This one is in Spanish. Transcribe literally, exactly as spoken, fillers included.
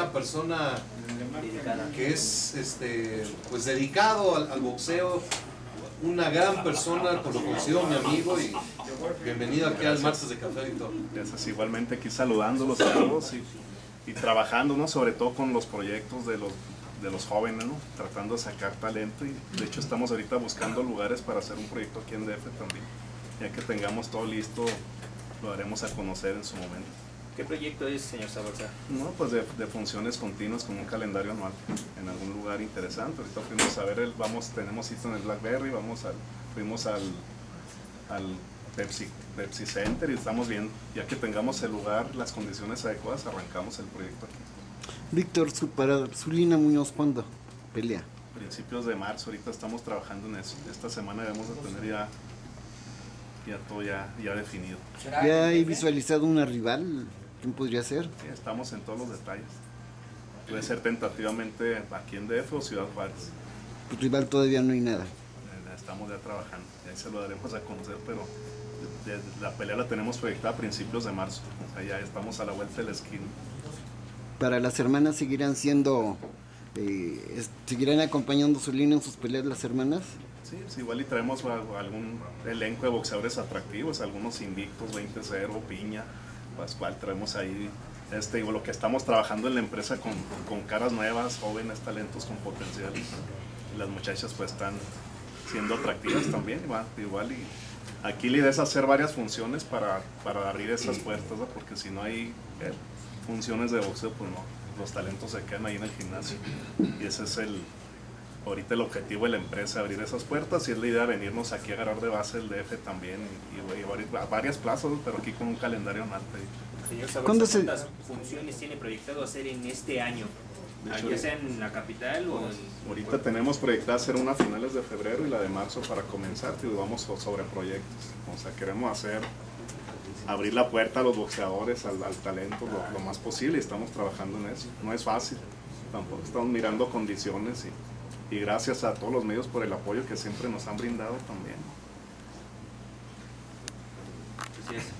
una persona que es este, pues dedicado al, al boxeo, una gran persona, por lo considero mi amigo, y bienvenido aquí al Martes de Café, Víctor. Gracias, igualmente aquí saludándolos a todos y, y trabajando, ¿no? Sobre todo con los proyectos de los, de los jóvenes, ¿no? Tratando de sacar talento, y de hecho estamos ahorita buscando lugares para hacer un proyecto aquí en D F también. Ya que tengamos todo listo, lo haremos a conocer en su momento. ¿Qué proyecto es, señor Zabalza? No, pues de, de funciones continuas con un calendario anual en algún lugar interesante. Ahorita fuimos a ver, el, vamos, tenemos cita en el Blackberry, vamos al, fuimos al, al Pepsi, Pepsi Center y estamos viendo, ya que tengamos el lugar, las condiciones adecuadas, arrancamos el proyecto aquí. Víctor, su para Zulina Muñoz, ¿cuándo pelea? Principios de marzo, ahorita estamos trabajando en eso. Esta semana debemos de tener ya, ya todo ya, ya definido. ¿Ya hay visualizado una rival? ¿Quién podría ser? Sí, estamos en todos los detalles. Puede ser tentativamente aquí en D F o Ciudad Juárez. Pues rival todavía no hay nada. Estamos ya trabajando, ahí se lo daremos a conocer, pero de, de, la pelea la tenemos proyectada a principios de marzo. O sea, ya estamos a la vuelta de la esquina. ¿Para las hermanas seguirán siendo, eh, es, seguirán acompañando a Zulina en sus peleas las hermanas? Sí, sí, igual y traemos a, a algún elenco de boxeadores atractivos, algunos invictos, veinte cero, Piña, Pascual, traemos ahí, este, digo, lo que estamos trabajando en la empresa con, con caras nuevas, jóvenes, talentos con potencial, y las muchachas pues están siendo atractivas también, igual, igual y aquí la idea es hacer varias funciones para, para abrir esas puertas, ¿no? Porque si no hay eh, funciones de boxeo, pues no, los talentos se quedan ahí en el gimnasio, y ese es el, ahorita el objetivo de la empresa, abrir esas puertas, y es la idea de venirnos aquí a agarrar de base el D F también, y, y, y a varias plazas, pero aquí con un calendario en alta. Señor Zabalza, ¿cuántas funciones tiene proyectado hacer en este año? Ya sea en la capital o en... Ahorita tenemos proyectada hacer una a finales de febrero y la de marzo para comenzar, y vamos sobre proyectos. O sea, queremos hacer, abrir la puerta a los boxeadores, al, al talento lo, lo más posible, y estamos trabajando en eso. No es fácil, tampoco estamos mirando condiciones, y, y gracias a todos los medios por el apoyo que siempre nos han brindado también. Así es.